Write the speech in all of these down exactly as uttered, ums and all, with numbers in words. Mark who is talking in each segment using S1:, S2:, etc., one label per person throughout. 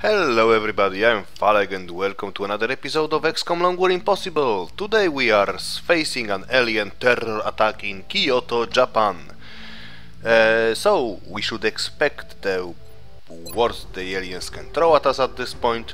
S1: Hello everybody, I'm Faleg and welcome to another episode of X COM Long War Impossible. Today we are facing an alien terror attack in Kyoto, Japan. Uh, so we should expect the worst the aliens can throw at us at this point.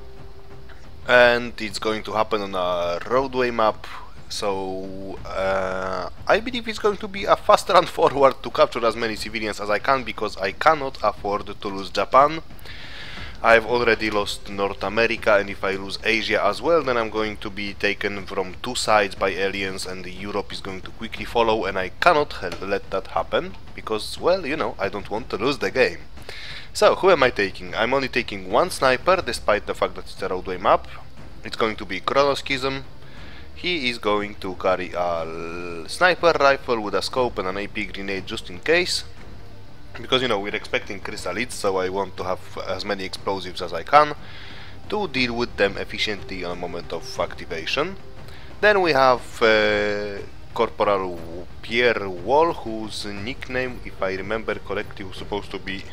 S1: And it's going to happen on a roadway map. So uh, I believe it's going to be a fast run forward to capture as many civilians as I can, because I cannot afford to lose Japan. I've already lost North America, and if I lose Asia as well, then I'm going to be taken from two sides by aliens, and Europe is going to quickly follow, and I cannot let that happen, because, well, you know, I don't want to lose the game. So, who am I taking? I'm only taking one sniper, despite the fact that it's a roadway map. It's going to be Chronoschism. He is going to carry a sniper rifle with a scope and an A P grenade just in case. Because, you know, we're expecting chrysalids, so I want to have as many explosives as I can to deal with them efficiently on a moment of activation. Then we have uh, Corporal Pierre Wall, whose nickname, if I remember correctly, was supposed to be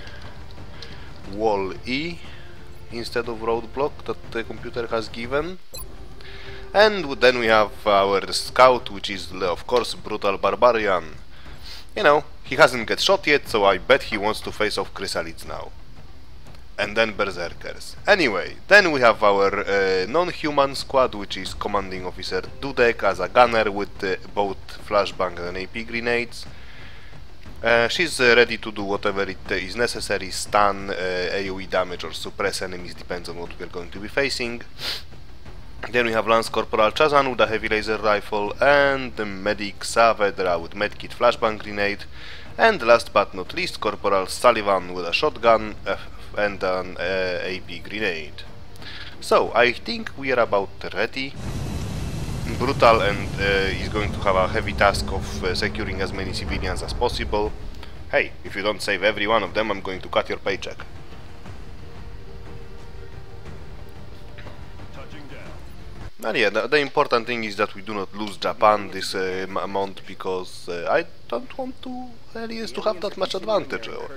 S1: Wall E instead of Roadblock that the computer has given. And then we have our scout, which is, of course, Brutal Barbarian. You know, he hasn't get shot yet, so I bet he wants to face off chrysalids now. And then berserkers. Anyway, then we have our uh, non-human squad, which is Commanding Officer Dudek as a gunner with uh, both flashbang and A P grenades. Uh, she's uh, ready to do whatever it uh, is necessary, stun, uh, A O E damage or suppress enemies, depends on what we're going to be facing. Then we have Lance Corporal Chazan with a heavy laser rifle, and the Medic Saavedra with medkit flashbang grenade, and last but not least Corporal Sullivan with a shotgun uh, and an uh, A P grenade. So I think we are about ready. Brutal and uh, is going to have a heavy task of uh, securing as many civilians as possible. Hey, if you don't save every one of them, I'm going to cut your paycheck. And yeah, the, the important thing is that we do not lose Japan this uh, amount, because uh, I don't want to aliens to have that much advantage. Or...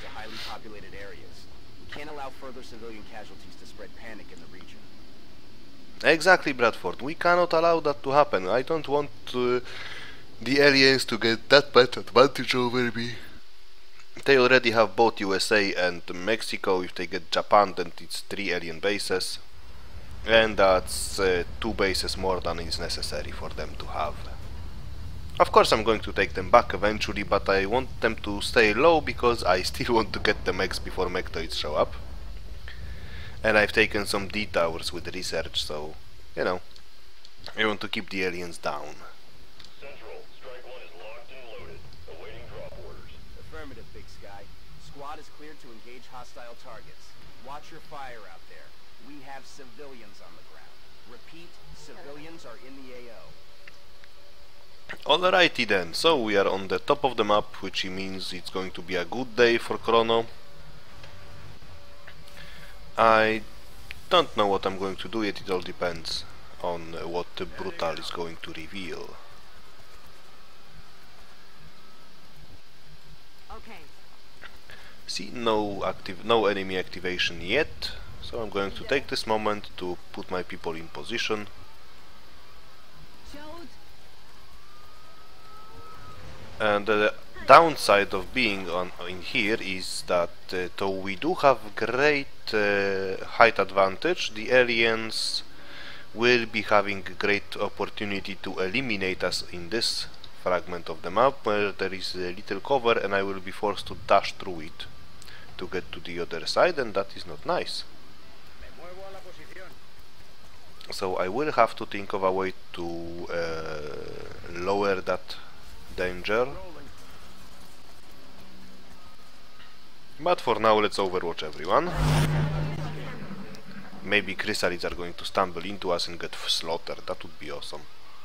S1: Exactly, Bradford. We cannot allow that to happen. I don't want uh, the aliens to get that much advantage over me. They already have both U S A and Mexico. If they get Japan, then it's three alien bases. And that's uh, two bases more than is necessary for them to have. Of course I'm going to take them back eventually, but I want them to stay low because I still want to get the mechs before mechtoids show up. And I've taken some detours with research, so, you know, I want to keep the aliens down.
S2: Central, strike one is locked and loaded, awaiting drop orders.
S3: Affirmative, Big Sky. Squad is cleared to engage hostile targets. Watch your fire out there. We have civilians on the ground. Repeat, civilians are in the A O.
S1: Alrighty then, so we are on the top of the map, which means it's going to be a good day for Chrono. I don't know what I'm going to do yet, it all depends on what Brutal is going to reveal.
S4: Okay.
S1: See, no active, no enemy activation yet. So I'm going to take this moment to put my people in position. And the downside of being on in here is that uh, though we do have great uh, height advantage, the aliens will be having great opportunity to eliminate us in this fragment of the map where there is a little cover, and I will be forced to dash through it to get to the other side, and that is not nice. So I will have to think of a way to uh, lower that danger. But for now, let's overwatch everyone. Maybe chrysalids are going to stumble into us and get slaughtered. That would be awesome.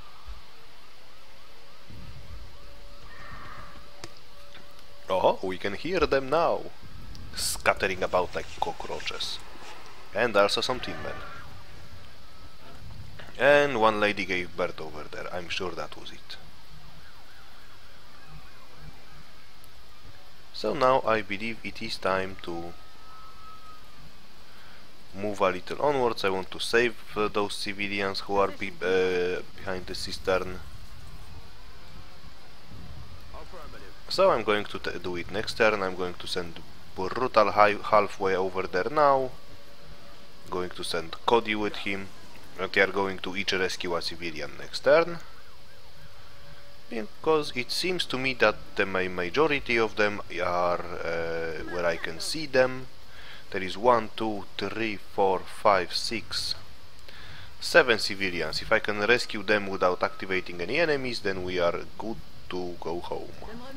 S1: Oh, we can hear them now, scattering about like cockroaches. And also some team men. And one lady gave birth over there, I'm sure that was it. So now I believe it is time to move a little onwards. I want to save uh, those civilians who are be uh, behind the cistern. So I'm going to t do it next turn. I'm going to send Brutal hi halfway over there now. Going to send Cody with him. And they are going to each rescue a civilian next turn. Because it seems to me that the ma majority of them are uh, where I can see them. There is one, two, three, four, five, six, seven civilians. If I can rescue them without activating any enemies, then we are good to go home.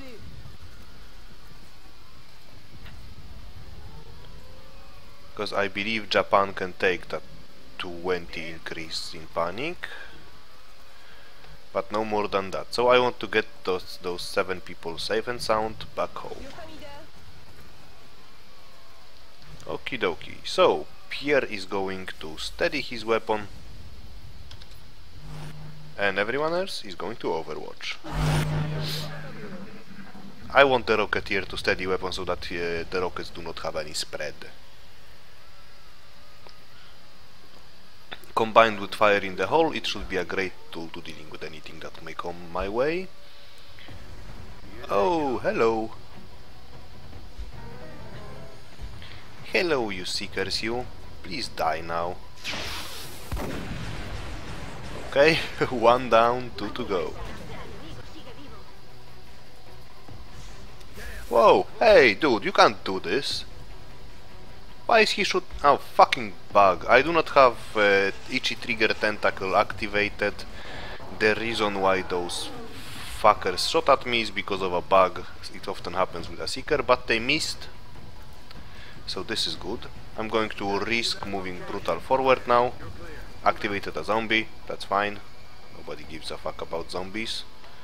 S1: Because I believe Japan can take that twenty increase in panic, but no more than that. So I want to get those those seven people safe and sound back home. Okie dokie. So Pierre is going to steady his weapon, and everyone else is going to overwatch. I want the Rocketeer to steady weapon so that uh, the rockets do not have any spread. Combined with fire in the hole, it should be a great tool to dealing with anything that may come my way. Oh, hello. Hello, you seekers, you. Please die now. Okay, one down, two to go. Whoa, hey, dude, you can't do this. Why is he shoot? Oh, fucking bug. I do not have uh, Ichi Trigger Tentacle activated. The reason why those fuckers shot at me is because of a bug. It often happens with a Seeker, but they missed. So this is good. I'm going to risk moving Brutal forward now. Activated a zombie, that's fine. Nobody gives a fuck about zombies.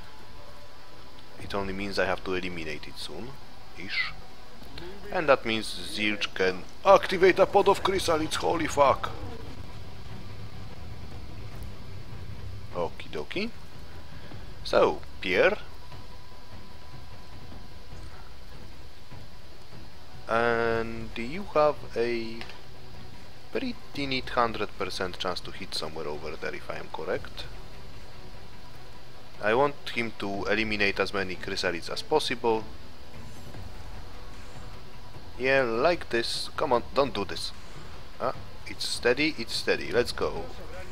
S1: It only means I have to eliminate it soon. Ish. And that means Zilch can activate a pod of chrysalids, holy fuck! Okie dokie. So, Pierre. And you have a pretty neat one hundred percent chance to hit somewhere over there, if I am correct. I want him to eliminate as many chrysalids as possible. Yeah, like this. Come on, don't do this. Ah, it's steady, it's steady. Let's go.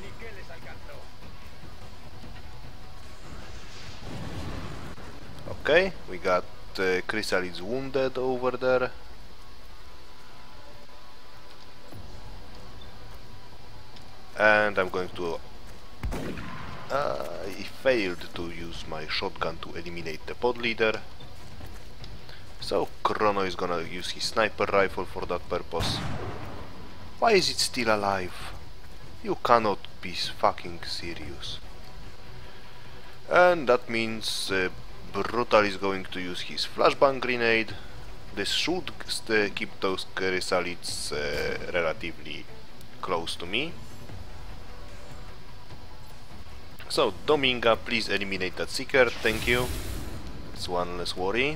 S1: Okay, we got uh, chrysalids wounded over there. And I'm going to... Uh, I failed to use my shotgun to eliminate the pod leader. So Chrono is gonna use his sniper rifle for that purpose. Why is it still alive? You cannot be fucking serious. And that means uh, Brutal is going to use his flashbang grenade. This should uh, keep those chrysalids uh, relatively close to me. So Dominga, please eliminate that Seeker, thank you. It's one less worry.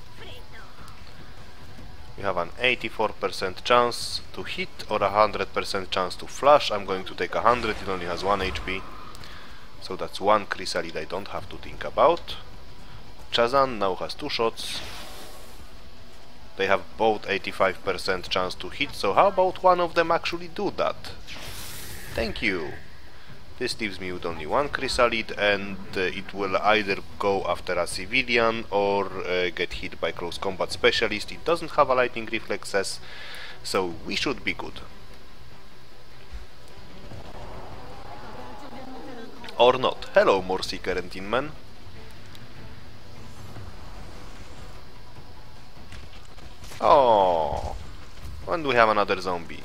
S1: We have an eighty-four percent chance to hit or a one hundred percent chance to flash. I'm going to take one hundred, it only has one H P. So that's one chrysalid I don't have to think about. Chazan now has two shots. They have both eighty-five percent chance to hit, so how about one of them actually do that? Thank you. This leaves me with only one chrysalid, and uh, it will either go after a civilian or uh, get hit by close combat specialist. It doesn't have a lightning reflexes, so we should be good. Or not. Hello, more Seeker and Tinman. Oh, and we have another zombie.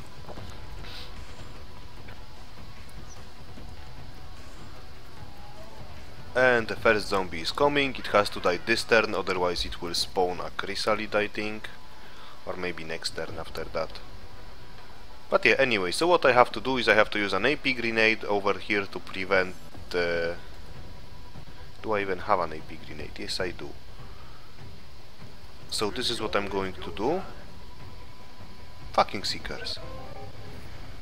S1: And the first zombie is coming. It has to die this turn, otherwise it will spawn a chrysalid, I think. Or maybe next turn after that. But yeah, anyway, so what I have to do is I have to use an A P grenade over here to prevent... Uh... Do I even have an A P grenade? Yes, I do. So this is what I'm going to do. Fucking Seekers.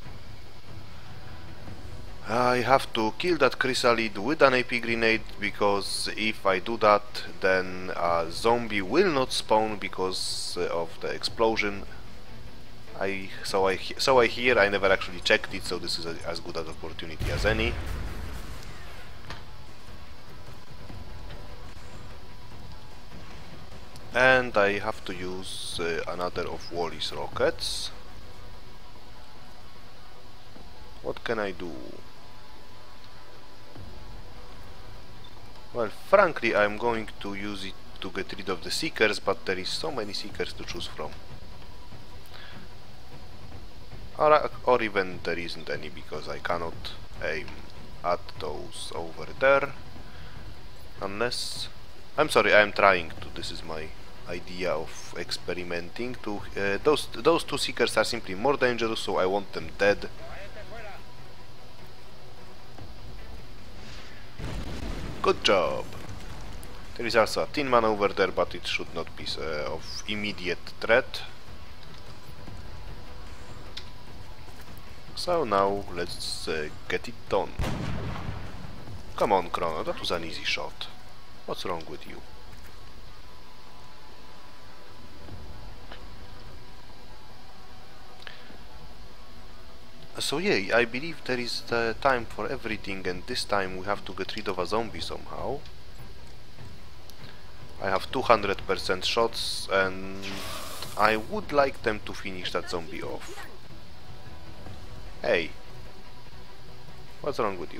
S1: I have to kill that chrysalid with an A P grenade, because if I do that, then a zombie will not spawn because uh, of the explosion. I so I so I hear. I never actually checked it, so this is a, as good an opportunity as any. And I have to use uh, another of Wally's rockets. What can I do? Well, frankly, I'm going to use it to get rid of the Seekers, but there is so many Seekers to choose from. Or, or even there isn't any, because I cannot aim at those over there. Unless... I'm sorry, I'm trying to. This is my idea of experimenting. To uh, those, those two Seekers are simply more dangerous, so I want them dead. Good job. There is also a Tin Man over there, but it should not be uh, of immediate threat. So now let's uh, get it done. Come on, Chrono, that was an easy shot. What's wrong with you? So yeah, I believe there is uh, time for everything, and this time we have to get rid of a zombie somehow. I have two hundred percent shots, and I would like them to finish that zombie off. Hey, what's wrong with you?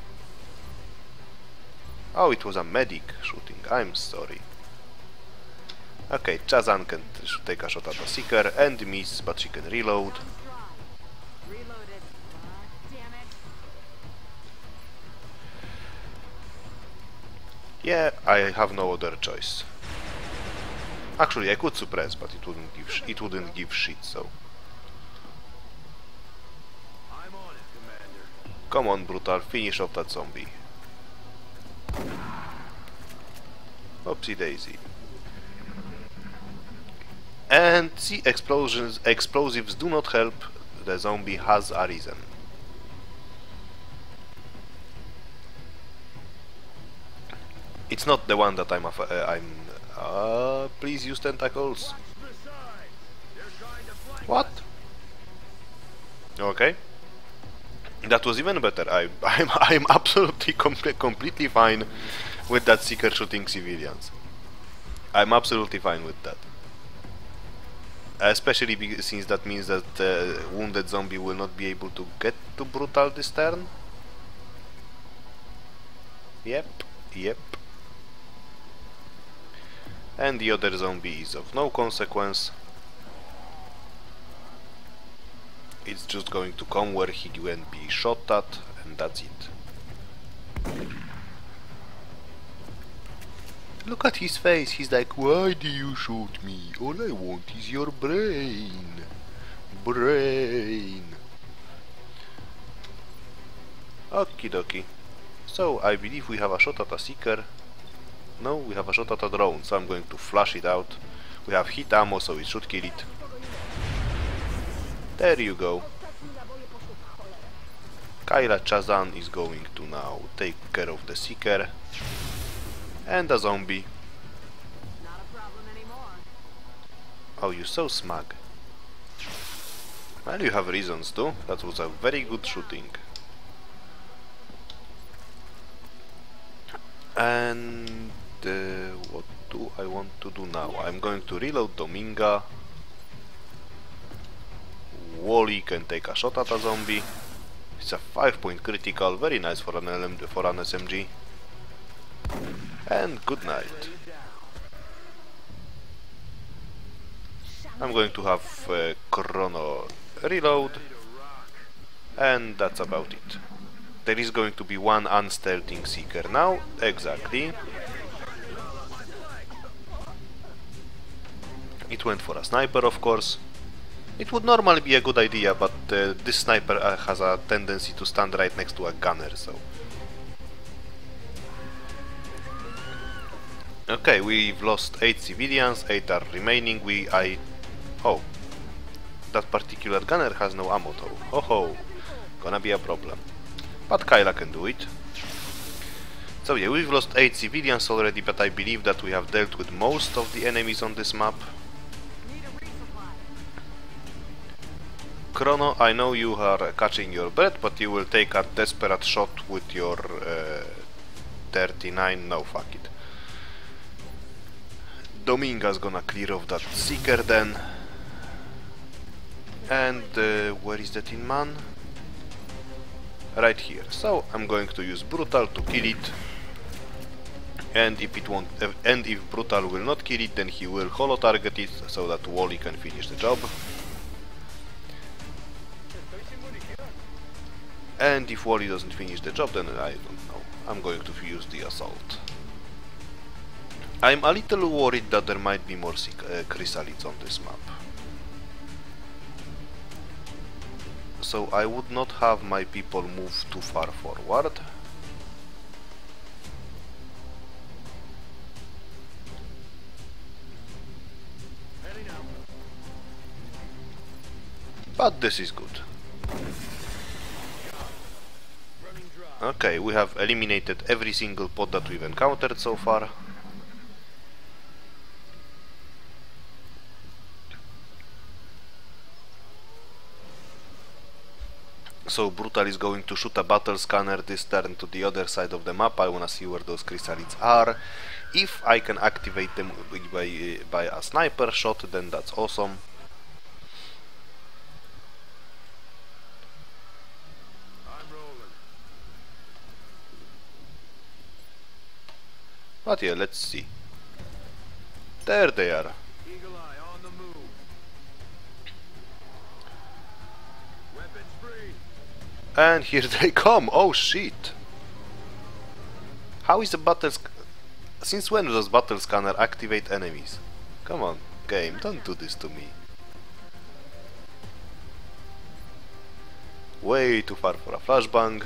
S1: Oh, it was a medic shooting, I'm sorry. Okay, Chazan can take a shot at the Seeker and miss, but she can reload. Yeah, I have no other choice. Actually, I could suppress, but it wouldn't give sh it wouldn't give shit. So,
S2: I'm on it, Commander.
S1: come on, Brutal, finish off that zombie. Oopsie daisy. And see, explosions, explosives do not help. The zombie has arisen. It's not the one that I'm. Af uh, I'm. Uh, please use tentacles. What? Okay. That was even better. I, I'm. I'm absolutely com completely fine with that Seeker shooting civilians. I'm absolutely fine with that. Especially be since that means that uh, wounded zombie will not be able to get to Brutal this turn. Yep. Yep. And the other zombie is of no consequence. It's just going to come where he can be shot at, and that's it. Look at his face, he's like, why do you shoot me? All I want is your brain. Brain. Okie dokie. So, I believe we have a shot at a Seeker. No, we have a shot at a drone, so I'm going to flush it out. We have hit ammo, so it should kill it. There you go. Kyla Chazan is going to now take care of the Seeker. And a zombie.
S4: Not a problem anymore.
S1: Oh, you're so smug. Well, you have reasons too. That was a very good shooting. And uh, what do I want to do now? I'm going to reload Dominga. Wally can take a shot at a zombie. It's a five point critical, very nice for an L M for an S M G. And good night. I'm going to have uh, Chrono reload, and that's about it. There is going to be one unstealthing Seeker now, exactly. It went for a sniper, of course. It would normally be a good idea, but uh, this sniper uh, has a tendency to stand right next to a gunner, so... Okay, we've lost eight civilians, eight are remaining. We... I... Oh. That particular gunner has no ammo though. Oh ho! Gonna be a problem. but Kyla can do it. So yeah, we've lost eight civilians already, but I believe that we have dealt with most of the enemies on this map.
S4: Need a resupply.
S1: Chrono, I know you are catching your breath, but you will take a desperate shot with your uh, thirty-nine. No, fuck it. Dominga's gonna clear off that Seeker then. And uh, where is the Tin Man? Right here. So I'm going to use Brutal to kill it. And if it won't, uh, and if Brutal will not kill it, then he will holo target it so that Wally can finish the job. And if Wally doesn't finish the job, then I don't know. I'm going to use the assault. I'm a little worried that there might be more uh, chrysalids on this map. So I would not have my people move too far forward. But this is good. Okay, we have eliminated every single pod that we've encountered so far. So Brutal is going to shoot a battle scanner this turn to the other side of the map. I wanna see where those chrysalids are. If I can activate them by, by a sniper shot, then that's awesome. But yeah, let's see. There they are.
S3: Eagle Eye on the move. Weapons free.
S1: And here they come. Oh shit. How is the battle sc- Since when does battle scanner activate enemies? Come on, game, don't do this to me. Way too far for a flashbang.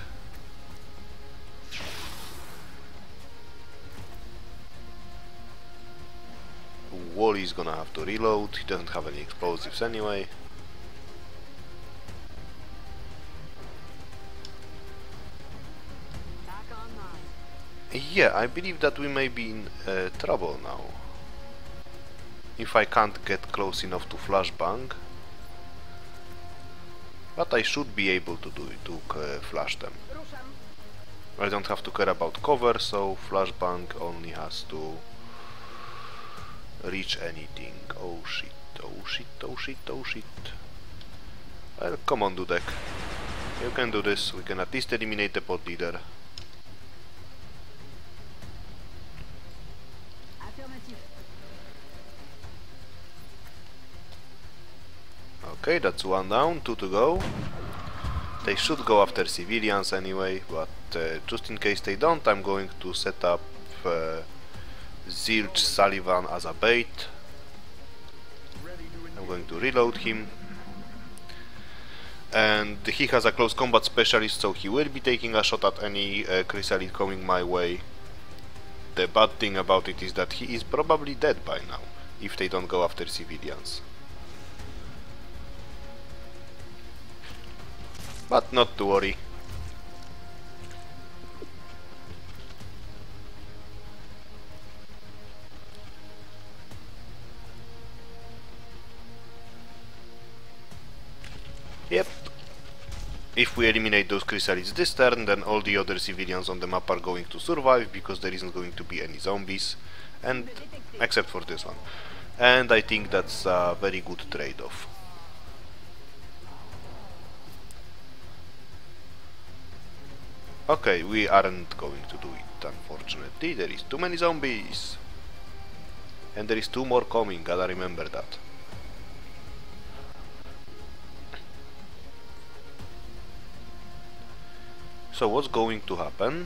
S1: Wally's gonna have to reload, he doesn't have any explosives anyway.
S4: Back online.
S1: Yeah, I believe that we may be in uh, trouble now. If I can't get close enough to flashbang. But I should be able to do it, to uh, flash them. I don't have to care about cover, so flashbang only has to reach anything. Oh shit, oh shit, oh shit, oh shit. Well, come on, Dudek. You can do this, we can at least eliminate the pod leader. Okay, that's one down, two to go. They should go after civilians anyway, but uh, just in case they don't, I'm going to set up uh, Zilch Sullivan as a bait. I'm going to reload him. And he has a close combat specialist, so he will be taking a shot at any uh, chrysalid coming my way. The bad thing about it is that he is probably dead by now, if they don't go after civilians. But not to worry. Yep. If we eliminate those chrysalids this turn, then all the other civilians on the map are going to survive, because there isn't going to be any zombies, and except for this one. And I think that's a very good trade-off. Okay, we aren't going to do it, unfortunately. There is too many zombies. And there is two more coming, gotta remember that. So what's going to happen?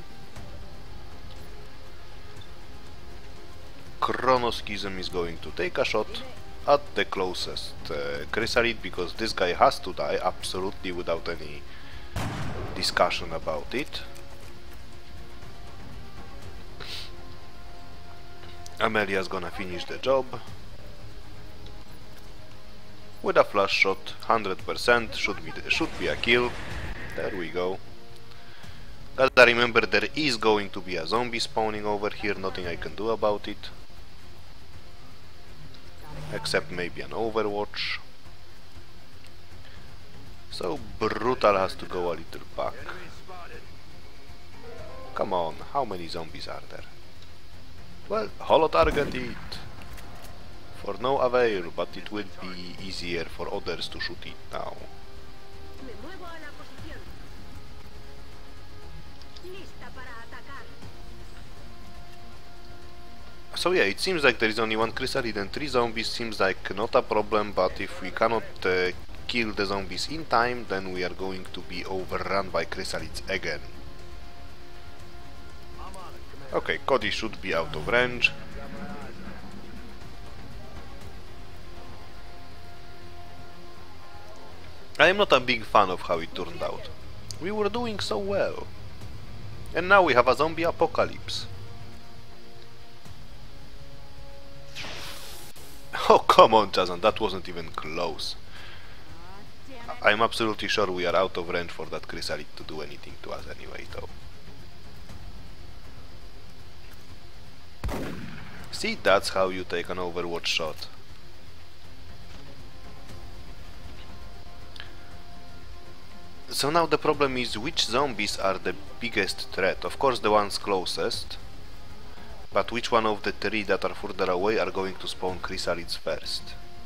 S1: Chronoschism is going to take a shot at the closest uh, chrysalid, because this guy has to die, absolutely, without any discussion about it. Amelia's gonna finish the job with a flash shot, one hundred percent, should be, should be a kill. There we go. Gotta remember there is going to be a zombie spawning over here, nothing I can do about it. Except maybe an overwatch. So Brutal has to go a little back. Come on, how many zombies are there? Well, holo target it! For no avail, but it will be easier for others to shoot it now.
S4: Me muevo a la posición. Lista para atacar.
S1: So yeah, it seems like there is only one chrysalid and three zombies, seems like not a problem, but if we cannot uh, kill the zombies in time, then we are going to be overrun by chrysalids again. Okay, Cody should be out of range. I am not a big fan of how it turned out. We were doing so well. And now we have a zombie apocalypse. Oh, come on, Jazan, that wasn't even close. I'm absolutely sure we are out of range for that chrysalid to do anything to us anyway, though. See, that's how you take an overwatch shot. So now the problem is which zombies are the biggest threat. Of course the ones closest, but which one of the three that are further away are going to spawn chrysalids first?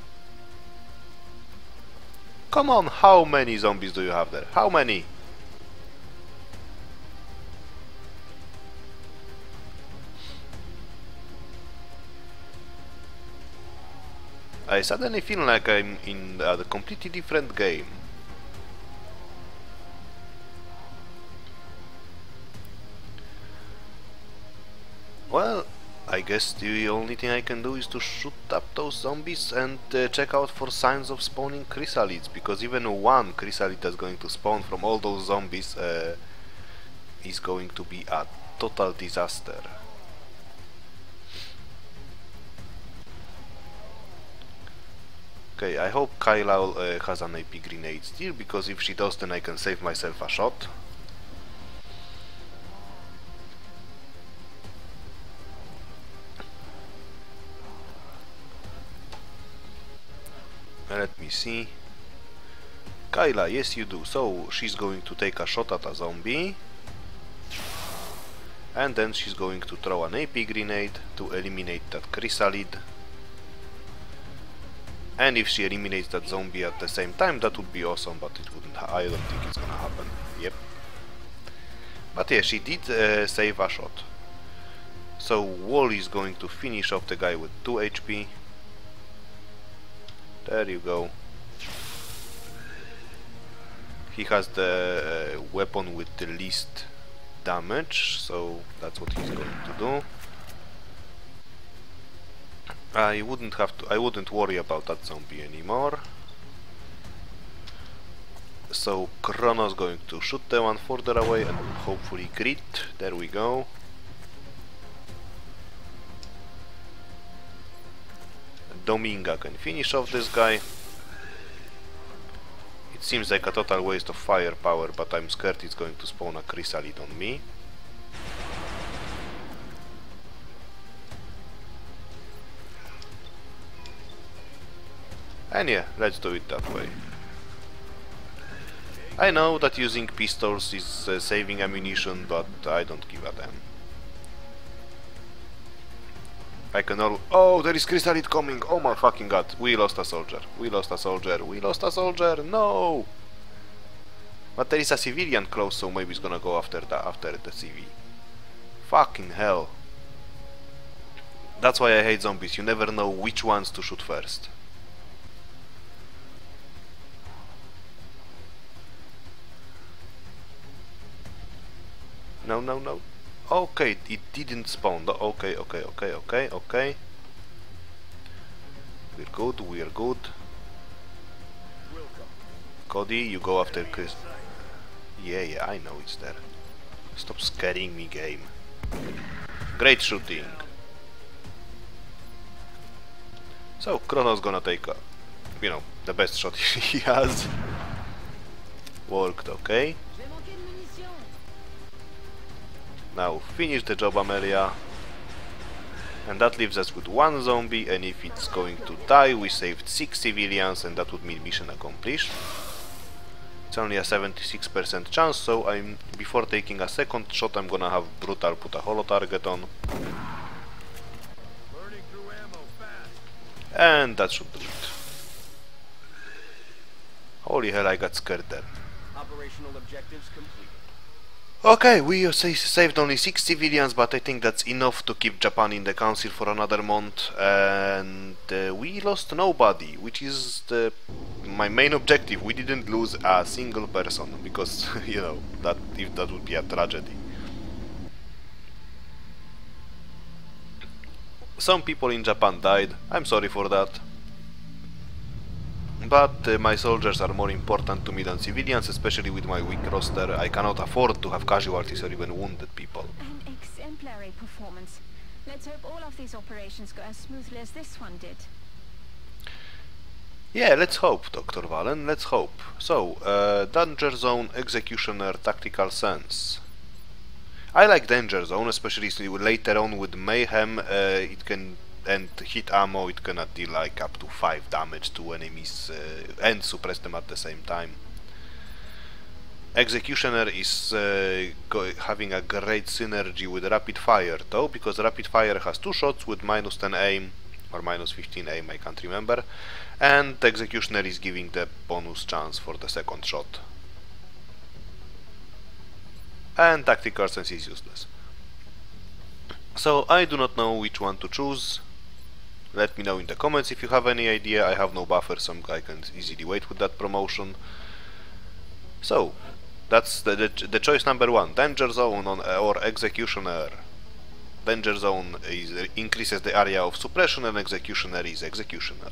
S1: Come on, how many zombies do you have there? How many? I suddenly feel like I'm in a completely different game. Well, I guess the only thing I can do is to shoot up those zombies and uh, check out for signs of spawning chrysalids, because even one chrysalid that's going to spawn from all those zombies uh, is going to be a total disaster. Okay, I hope Kyle uh, has an A P grenade still, because if she does, then I can save myself a shot. Let me see. Kyla, yes you do. So she's going to take a shot at a zombie, and then she's going to throw an A P grenade to eliminate that chrysalid. And if she eliminates that zombie at the same time, that would be awesome, but it wouldn't. Ha I don't think it's gonna happen. Yep. But yeah, she did uh, save a shot. So Wall is going to finish off the guy with two H P. There you go. He has the uh, weapon with the least damage, so that's what he's going to do. I wouldn't have to. I wouldn't worry about that zombie anymore. So Chrono's going to shoot the one further away and hopefully crit. There we go. Dominga can finish off this guy. It seems like a total waste of firepower, but I'm scared it's going to spawn a chrysalid on me. And yeah, let's do it that way. I know that using pistols is uh, saving ammunition, but I don't give a damn. I can all- Oh, there is chrysalid coming! Oh my fucking god, we lost a soldier, we lost a soldier, we lost a soldier, no! But there is a civilian close, so maybe it's gonna go after the, after the C V. Fucking hell. That's why I hate zombies, you never know which ones to shoot first. No, no, no. Okay, it didn't spawn. Okay, okay, okay, okay, okay. We're good, we're good. Cody, you go after Chris. Yeah, yeah, I know it's there. Stop scaring me, game. Great shooting. So, Chrono's gonna take, a, you know, the best shot he has. Worked, okay. Now finish the job, Amelia. And that leaves us with one zombie, and if it's going to die, we saved six civilians, and that would mean mission accomplished. It's only a seventy-six percent chance, so I'm before taking a second shot, I'm gonna have Brutal put a holo target on. And that should do it. Holy hell, I got scared there.
S3: Operational objectives completed.
S1: Okay, we uh, sa saved only six civilians, but I think that's enough to keep Japan in the council for another month. And uh, we lost nobody, which is the, my main objective. We didn't lose a single person, because, you know, that if that would be a tragedy. Some people in Japan died, I'm sorry for that. But uh, my soldiers are more important to me than civilians, especially with my weak roster. I cannot afford to have casualties or even wounded people.
S5: An exemplary performance. Let's hope all of these operations go as smoothly as this one did.
S1: Yeah, let's hope, Doctor Valen, let's hope. So, uh, Danger Zone, Executioner, Tactical Sense. I like Danger Zone, especially later on with Mayhem. Uh, it can and hit ammo, it cannot deal like up to five damage to enemies uh, and suppress them at the same time. Executioner is uh, go having a great synergy with Rapid Fire though, because Rapid Fire has two shots with minus ten aim or minus fifteen aim, I can't remember, and Executioner is giving the bonus chance for the second shot. And Tactical Sense is useless. So I do not know which one to choose. Let me know in the comments if you have any idea. I have no buffer, so I can easily wait with that promotion. So, that's the, the, the choice number one. Danger Zone on, uh, or Executioner. Danger Zone is, uh, increases the area of suppression, and Executioner is Executioner,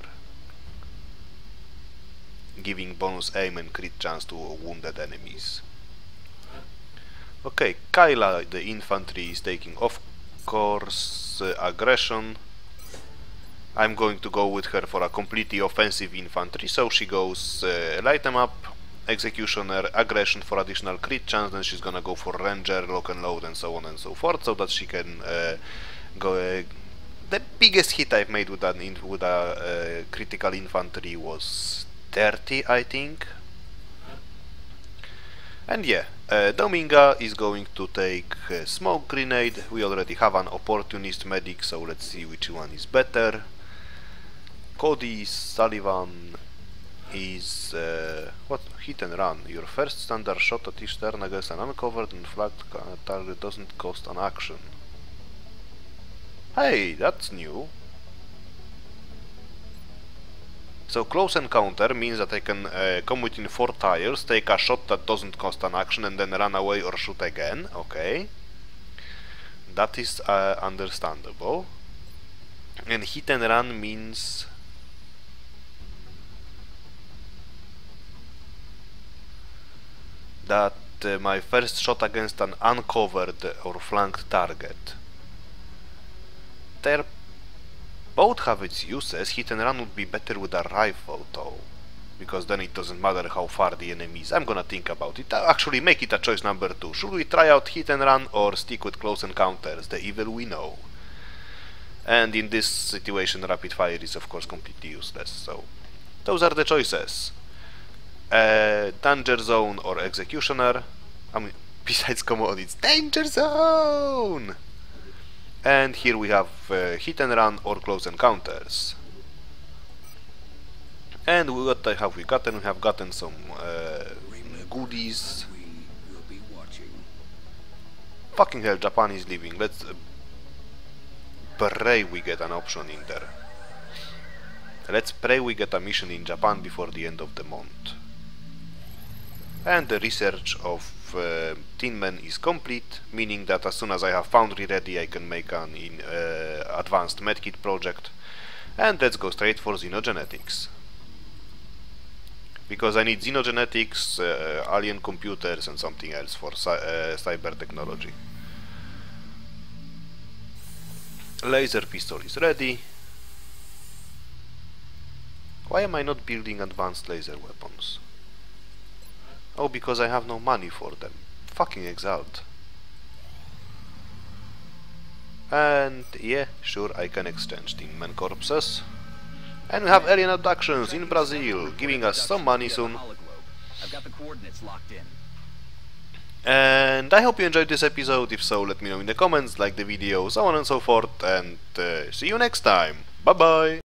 S1: giving bonus aim and crit chance to wounded enemies. Okay, Kyla, the infantry, is taking of course uh, aggression. I'm going to go with her for a completely offensive infantry, so she goes uh, light them up, Executioner, aggression for additional crit chance, then she's gonna go for Ranger, lock and load, and so on and so forth, so that she can uh, go. Uh, the biggest hit I've made with an in with a uh, critical infantry was thirty, I think. And yeah, uh, Dominga is going to take uh, smoke grenade. We already have an opportunist medic, so let's see which one is better. Cody Sullivan is uh, what? Hit and run. Your first standard shot at each turn against an uncovered and flagged target doesn't cost an action. Hey, that's new. So close encounter means that I can uh, come within four tiles, take a shot that doesn't cost an action, and then run away or shoot again. Okay, that is uh, understandable. And hit and run means that uh, my first shot against an uncovered or flanked target. They're both have its uses. Hit and run would be better with a rifle though, because then it doesn't matter how far the enemy is. I'm gonna think about it. Actually, make it a choice number two. Should we try out hit and run or stick with close encounters, the evil we know? And in this situation, rapid fire is of course completely useless. So those are the choices. Uh, Danger Zone or Executioner. I mean, besides, come on, it's Danger Zone! And here we have uh, hit and run or close encounters. And we what have we gotten? We have gotten some uh, goodies. Fucking hell, Japan is leaving. Let's uh, pray we get an option in there. Let's pray we get a mission in Japan before the end of the month. And the research of uh, Tin Men is complete, meaning that as soon as I have Foundry ready, I can make an in, uh, advanced medkit project. And let's go straight for xenogenetics, because I need xenogenetics, uh, alien computers, and something else for cy uh, cyber technology. Laser pistol is ready. Why am I not building advanced laser weapons? Oh, because I have no money for them. Fucking Exalt. And yeah, sure, I can exchange team man corpses. And we have alien abductions in Brazil, giving us some money soon.
S3: I've got the coordinates locked in.
S1: And I hope you enjoyed this episode. If so, let me know in the comments, like the video, so on and so forth, and uh, see you next time. Bye bye!